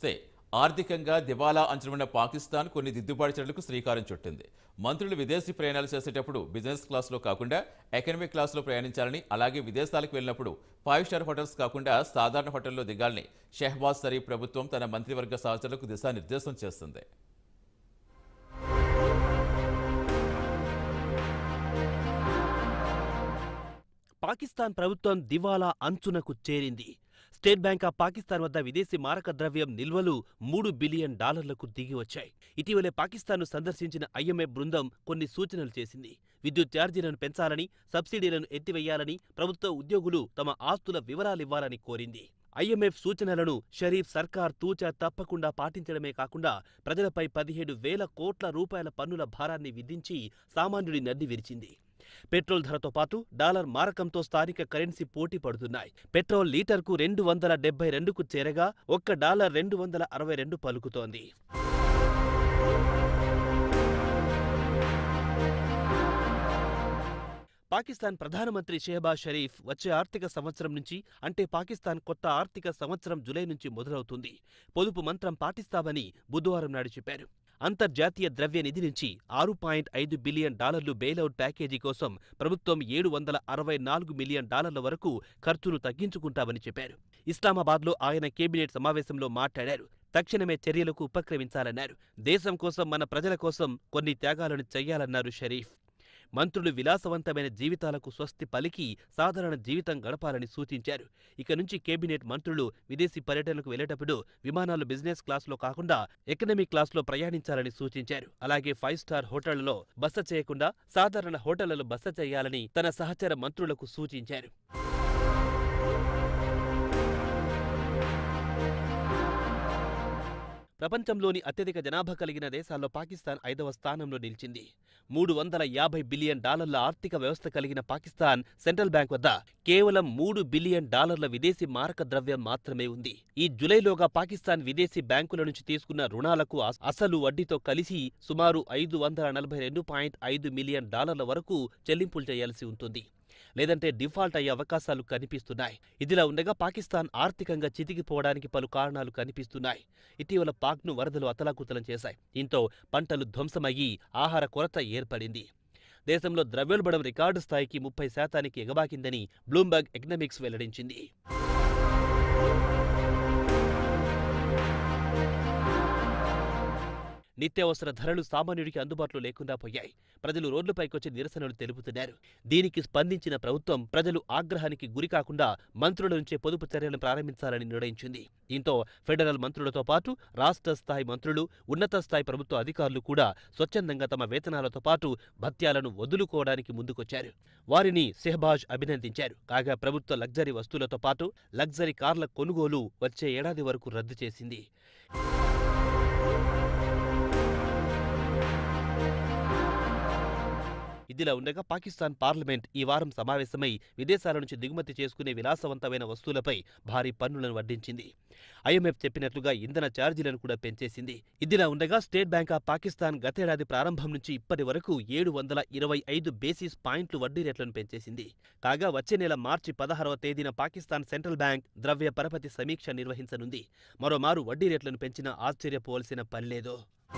చూస్తే ఆర్థికంగా దివాలా అంచనా పాకిస్తాన్ కొన్ని దిద్దుబాటు చర్యలకు శ్రీకారం చుట్టింది. మంత్రులు విదేశీ ప్రయాణాలు చేసేటప్పుడు బిజినెస్ క్లాస్లో కాకుండా ఎకనామిక్ క్లాస్లో ప్రయాణించాలని, అలాగే విదేశాలకు వెళ్ళినప్పుడు 5 స్టార్ హోటల్స్ కాకుండా సాధారణ హోటల్లో దిగాలని షెహబాజ్ షరీఫ్ ప్రభుత్వం తన మంత్రివర్గ సహచరులకు దిశానిర్దేశం చేస్తుంది. పాకిస్తాన్ ప్రభుత్వం దివాలా అంచునకు చేరింది. స్టేట్ బ్యాంక్ ఆఫ్ పాకిస్తాన్ వద్ద విదేశీ మారక ద్రవ్యం నిల్వలు $3 బిలియన్ దిగి వచ్చాయి. ఇటీవలే పాకిస్తాన్ను సందర్శించిన ఐఎంఎఫ్ బృందం కొన్ని సూచనలు చేసింది. విద్యుత్ ఛార్జీలను పెంచాలని, సబ్సిడీలను ఎత్తివేయాలని, ప్రభుత్వ ఉద్యోగులు తమ ఆస్తుల వివరాలివ్వాలని కోరింది. ఐఎంఎఫ్ సూచనలను షరీఫ్ సర్కార్ తూచా తప్పకుండా పాటించడమే కాకుండా ప్రజలపై 17,000 కోట్ల రూపాయల పన్నుల భారాన్ని విధించి సామాన్యుడి నడ్డి విరిచింది. పెట్రోల్ ధరతో పాటు డాలర్ మారకంతో స్థానిక కరెన్సీ పోటీ పడుతున్నాయి. పెట్రోల్ లీటర్కు 272కు చేరగా $1 262 పలుకుతోంది. పాకిస్తాన్ ప్రధానమంత్రి షెహబాజ్ షరీఫ్ వచ్చే ఆర్థిక సంవత్సరం నుంచి, అంటే పాకిస్తాన్ కొత్త ఆర్థిక సంవత్సరం జులై నుంచి మొదలవుతుంది, పొదుపు మంత్రం పాటిస్తామని బుధవారం నాడు చెప్పారు. అంతర్జాతీయ ద్రవ్య నిధి నుంచి $6.5 బిలియన్ బెయిలౌట్ ప్యాకేజీ కోసం ప్రభుత్వం $764 మిలియన్ వరకు ఖర్చును తగ్గించుకుంటామని చెప్పారు. ఇస్లామాబాద్లో ఆయన కేబినెట్ సమావేశంలో మాట్లాడారు. తక్షణమే చర్యలకు ఉపక్రమించాలన్నారు. దేశం కోసం, మన ప్రజల కోసం కొన్ని త్యాగాలను చెయ్యాలన్నారు షరీఫ్. మంత్రులు విలాసవంతమైన జీవితాలకు స్వస్తి పలికి సాధారణ జీవితం గడపాలని సూచించారు. ఇక నుంచి కేబినెట్ మంత్రులు విదేశీ పర్యటనకు వెళ్లేటప్పుడు విమానాలు బిజినెస్ క్లాస్లో కాకుండా ఎకనామిక్ క్లాస్లో ప్రయాణించాలని సూచించారు. అలాగే 5 స్టార్ హోటళ్లలో బస చేయకుండా సాధారణ హోటళ్లలో బస చేయాలని తన సహచర మంత్రులకు సూచించారు. ప్రపంచంలోని అత్యధిక జనాభా కలిగిన దేశాల్లో పాకిస్తాన్ 5వ స్థానంలో నిలిచింది. $350 బిలియన్ ఆర్థిక వ్యవస్థ కలిగిన పాకిస్తాన్ సెంట్రల్ బ్యాంక్ వద్ద కేవలం $3 బిలియన్ విదేశీ మారక ద్రవ్యం మాత్రమే ఉంది. ఈ జులైలోగా పాకిస్తాన్ విదేశీ బ్యాంకుల నుంచి తీసుకున్న రుణాలకు అసలు వడ్డీతో కలిసి సుమారు $542.5 మిలియన్ వరకు చెల్లింపులు చేయాల్సి ఉంటుంది. లేదంటే డిఫాల్ట్ అయ్యే అవకాశాలు కనిపిస్తున్నాయి. ఇదిలా ఉండగా పాకిస్తాన్ ఆర్థికంగా చితికిపోవడానికి పలు కారణాలు కనిపిస్తున్నాయి. ఇటీవల పాక్ను వరదలు అతలాకుతలం చేశాయి. దీంతో పంటలు ధ్వంసమయ్యి ఆహార కొరత ఏర్పడింది. దేశంలో ద్రవ్యోల్బణం రికార్డు స్థాయికి 30% ఎగబాకిందని బ్లూంబర్గ్ ఎకనామిక్స్ వెల్లడించింది. నిత్యావసర ధరలు సామాన్యుడికి అందుబాటులో లేకుండా పోయాయి. ప్రజలు రోడ్లపైకొచ్చి నిరసనలు తెలుపుతున్నారు. దీనికి స్పందించిన ప్రభుత్వం ప్రజలు ఆగ్రహానికి గురికాకుండా మంత్రుల నుంచే పొదుపు చర్యలను ప్రారంభించాలని నిర్ణయించింది. దీంతో ఫెడరల్ మంత్రులతో పాటు రాష్ట్ర స్థాయి మంత్రులు, ఉన్నత స్థాయి ప్రభుత్వ అధికారులు కూడా స్వచ్ఛందంగా తమ వేతనాలతో పాటు భత్యాలను వదులుకోవడానికి ముందుకొచ్చారు. వారిని షెహబాజ్ అభినందించారు. కాగా ప్రభుత్వ లగ్జరీ వస్తువులతో పాటు లగ్జరీ కార్ల కొనుగోలు వచ్చే ఏడాది వరకు రద్దు చేసింది. ఇదిలా ఉండగా పాకిస్తాన్ పార్లమెంట్ ఈ వారం సమావేశమై విదేశాల నుంచి దిగుమతి చేసుకునే విలాసవంతమైన వస్తువులపై భారీ పన్నులను వడ్డించింది. ఐఎంఎఫ్ చెప్పినట్లుగా ఇంధన ఛార్జీలను కూడా పెంచేసింది. ఇదిలా ఉండగా స్టేట్ బ్యాంక్ ఆఫ్ పాకిస్తాన్ గతేడాది ప్రారంభం నుంచి ఇప్పటి వరకు 725 బేసిస్ పాయింట్లు వడ్డీ రేట్లను పెంచేసింది. కాగా వచ్చే నెల మార్చి 16వ తేదీన పాకిస్తాన్ సెంట్రల్ బ్యాంక్ ద్రవ్య పరపతి సమీక్ష నిర్వహించనుంది. మరోమారు వడ్డీ రేట్లను పెంచినా ఆశ్చర్యపోవలసిన పనిలేదు.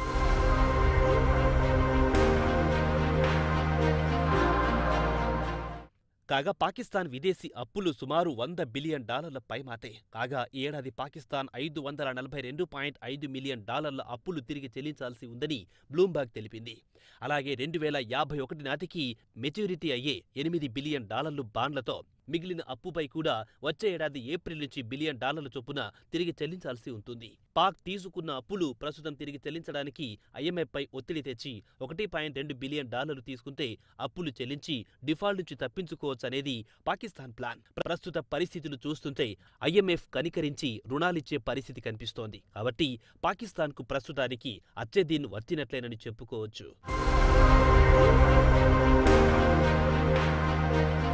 కాగా పాకిస్తాన్ విదేశీ అప్పులు సుమారు $100 బిలియన్ పైమాటే. కాగా ఈ ఏడాది పాకిస్తాన్ $542.5 మిలియన్ అప్పులు తిరిగి చెల్లించాల్సి ఉందని బ్లూంబర్గ్ తెలిపింది. అలాగే 2051 నాటికి మెచ్యూరిటీ అయ్యే $8 బిలియన్ బాండ్లతో మిగిలిన అప్పుపై కూడా వచ్చే ఏడాది ఏప్రిల్ నుంచి $1 బిలియన్ చొప్పున తిరిగి చెల్లించాల్సి ఉంటుంది. పాక్ తీసుకున్న అప్పులు ప్రస్తుతం తిరిగి చెల్లించడానికి ఐఎంఎఫ్పై ఒత్తిడి తెచ్చి $1.2 బిలియన్ తీసుకుంటే అప్పులు చెల్లించి డిఫాల్ట్ నుంచి తప్పించుకోవచ్చనేది పాకిస్తాన్ ప్లాన్. ప్రస్తుత పరిస్థితులు చూస్తుంటే ఐఎంఎఫ్ కనికరించి రుణాలిచ్చే పరిస్థితి కనిపిస్తోంది. కాబట్టి పాకిస్తాన్కు ప్రస్తుతానికి అచ్చేదీన్ వచ్చినట్లేనని చెప్పుకోవచ్చు.